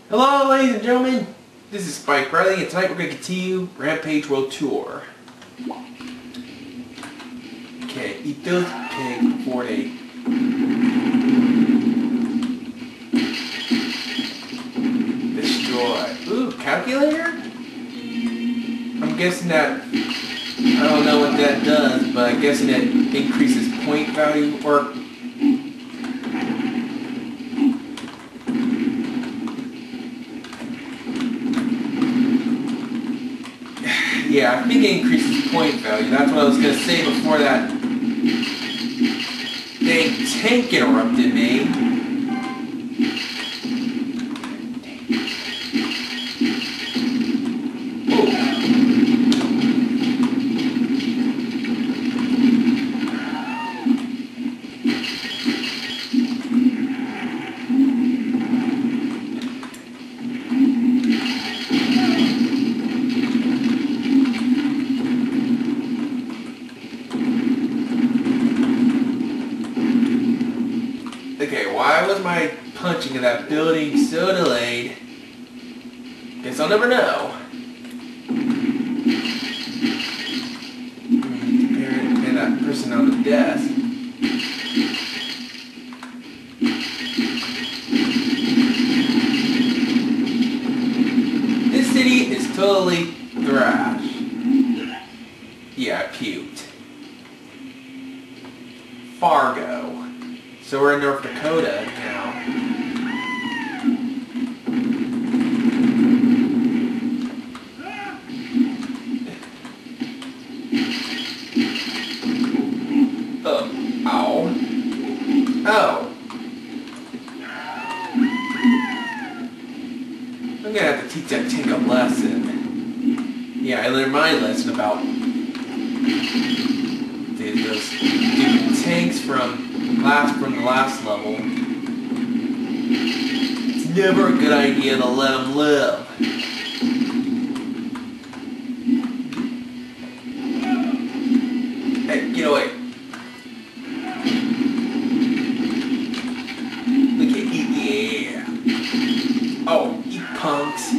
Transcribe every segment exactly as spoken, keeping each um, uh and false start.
Hello, ladies and gentlemen. This is Spike Riley, and tonight we're going to continue Rampage World Tour. Okay, eat those pig before they... destroy. Ooh, calculator? I'm guessing that... I don't know what that does, but I'm guessing it increases point value, or... Yeah, I think it increases point value. That's what I was going to say before that dang tank interrupted me. Okay, why was my punching of that building so delayed? Guess I'll never know. And that person on the desk. This city is totally trash. Yeah, I puked. Fargo. So we're in North Dakota now. Oh, ow. Oh. I'm gonna have to teach that tank a lesson. Yeah, I learned my lesson about dude, those dude, tanks from last from the last level. It's never a good idea to let them live. Hey, get away. Look at you, yeah. Oh, you punks.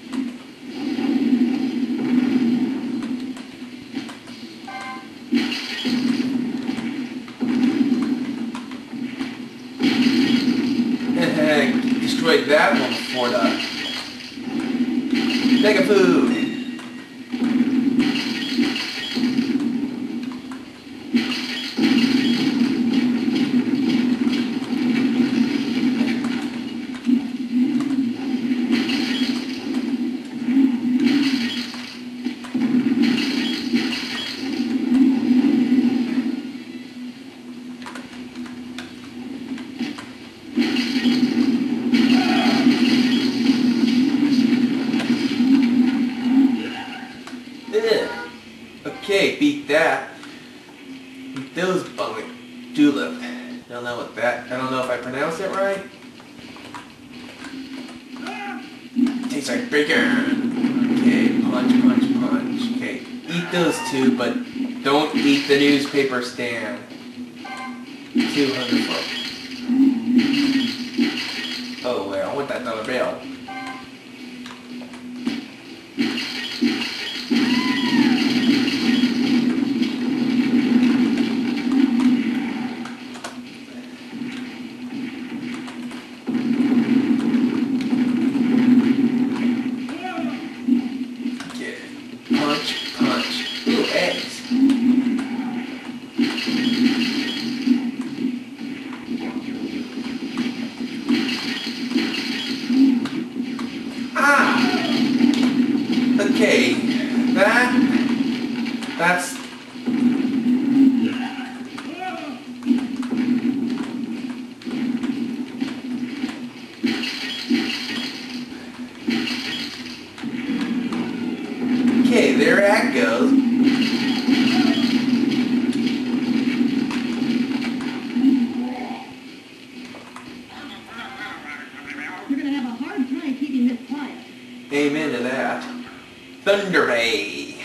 Destroyed that one before the Mega Food. Okay, beat that. Beat those bug julep. I don't know what that. I don't know if I pronounced it right. Tastes like bacon. Okay, punch, punch, punch. Okay, eat those two, but don't eat the newspaper stand. Two hundred bucks. Oh well, I want that dollar bill. Punch, punch. Ooh, eggs. Ah! Okay, that... That's... Okay, there that goes. You're gonna have a hard time keeping this quiet. Amen to that. Thunder Bay.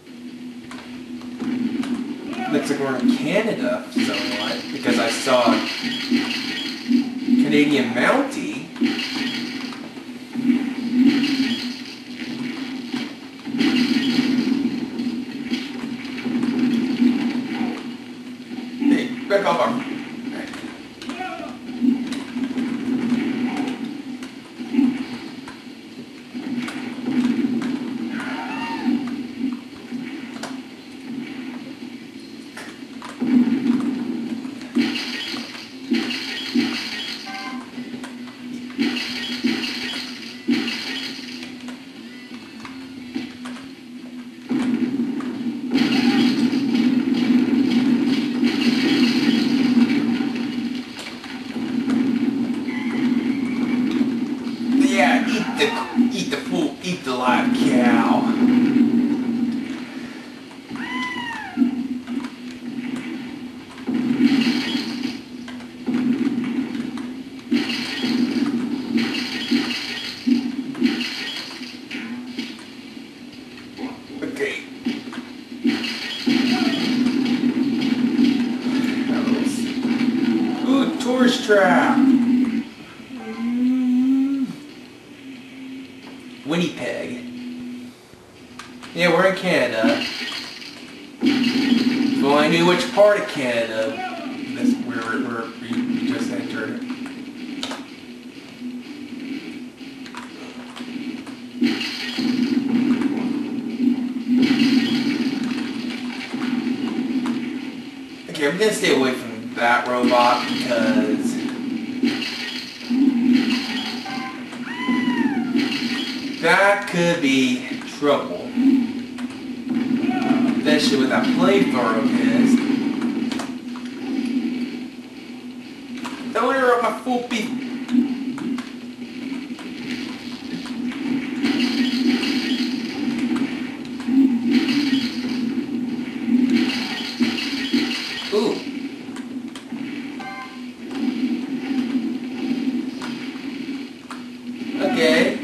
Looks like we're in Canada somewhat, because I saw Canadian Mountie. back off our... Yeah, eat the, eat the fool, eat the live cow. Okay. Ooh, tourist trap. Winnipeg. Yeah, we're in Canada. If only I knew which part of Canada this we're, we're, we just entered. Okay, I'm gonna stay away from that robot because that could be trouble. Especially with that flamethrower of his. Don't interrupt my full beat. Ooh. Okay.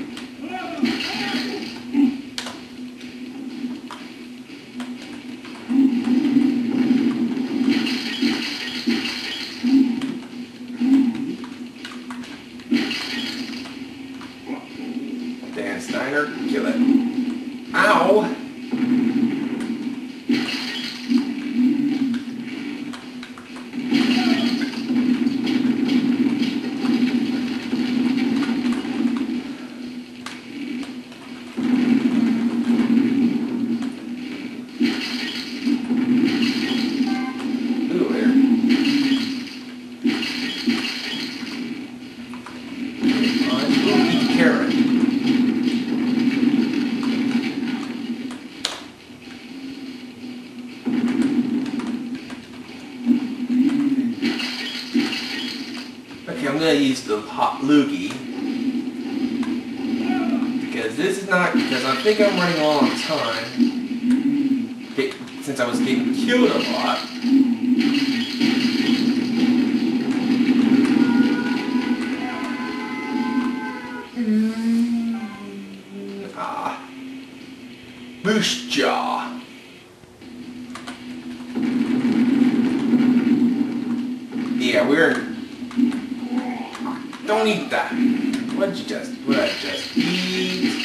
Dan Steiner, kill it. Ow! Ooh, there. Ooh, eat carrot. Okay, I'm gonna use the hot loogie because this is not because I think I'm running low on time Get, since I was getting killed a lot. Mm, ah, Boost Jaw. Yeah, we're. Don't eat that. What'd you just, what'd I just eat?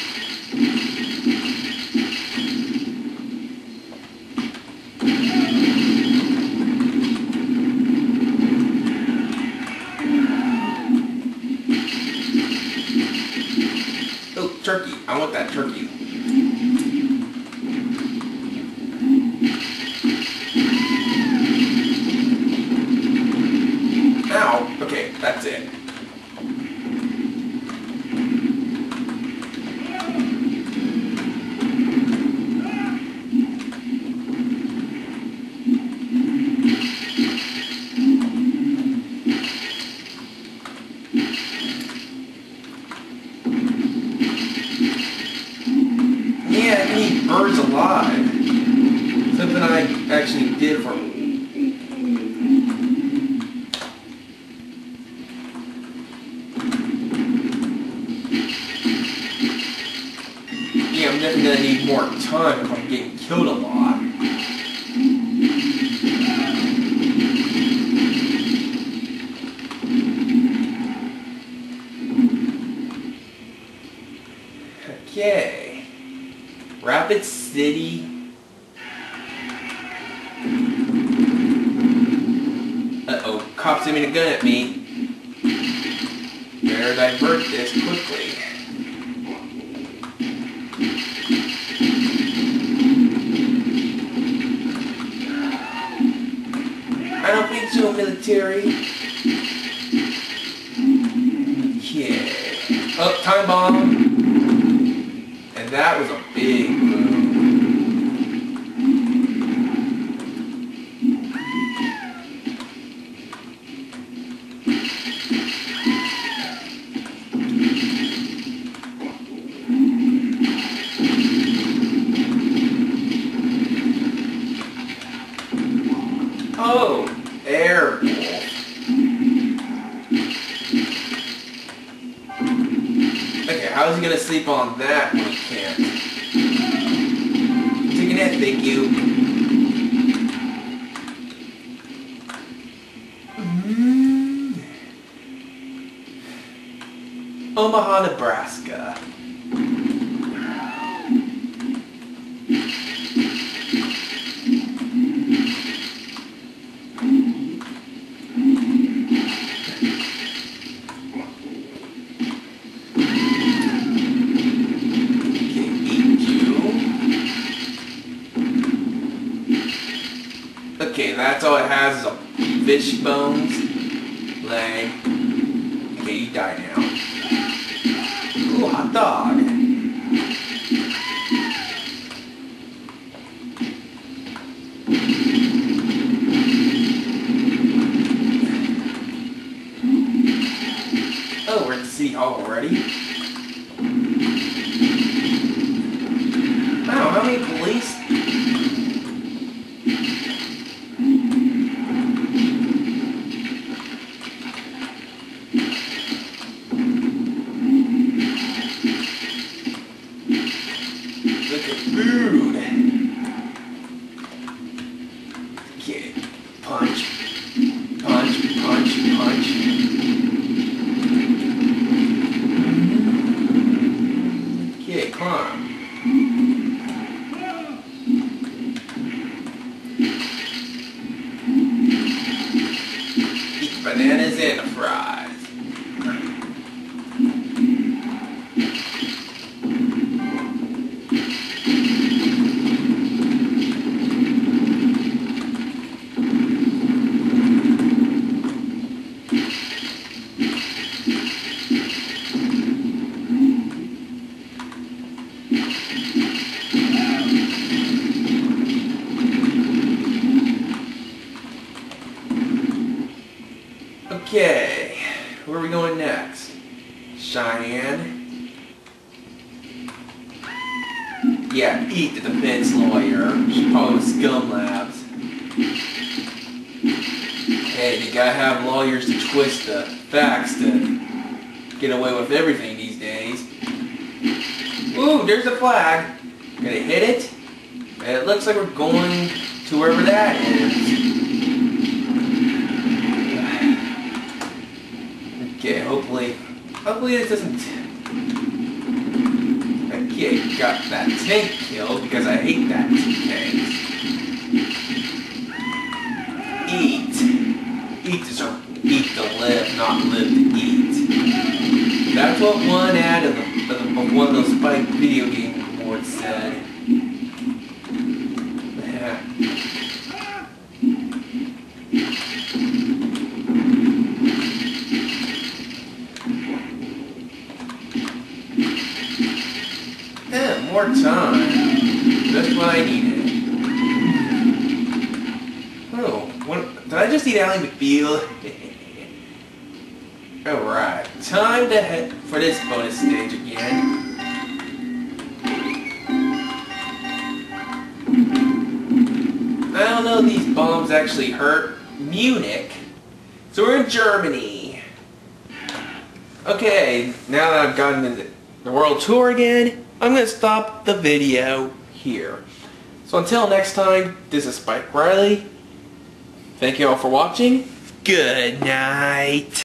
Oh, turkey. I want that turkey. Ow. Okay, that's it. Yeah, I can eat birds alive. Something I actually did for... Yeah, I'm definitely gonna need more time if I'm getting killed a lot. Okay. Rapid City. cop's aiming a gun at me. Better divert this quickly. I don't think so, military. Yeah. Oh, time bomb. And that was a big move. Oh, air wolf. Okay, how is he gonna sleep on that when he can't? Take a nap, thank you. Mm. Omaha, Nebraska. Okay, that's all it has is a fish bones, leg. Okay, you die now. Ooh, hot dog. Oh, we're at the City Hall already? Wow, how many police? Rude. Okay, punch, punch, punch, punch. Okay, climb. Eat bananas and fries. Okay, where are we going next? Cheyenne? Yeah, eat the defense lawyer. She's probably with Scum Labs. Hey, you gotta have lawyers to twist the facts to get away with everything these days. Ooh, there's the flag. Gonna hit it? And it looks like we're going to wherever that is. Okay, hopefully, hopefully this doesn't. Okay, got that tank killed because I hate that tanks. Eat, eat to sur- eat to live, not live to eat. That's what one ad of, the, of, the, of one of those Spike video game awards said. Yeah. Yeah, more time. That's what I needed. Oh, what, did I just eat Ally McBeal? Alright, time to head for this bonus stage again. I don't know if these bombs actually hurt Munich. So we're in Germany. Okay, now that I've gotten into the world tour again, I'm going to stop the video here. So until next time, this is Spike Riley. Thank you all for watching. Good night.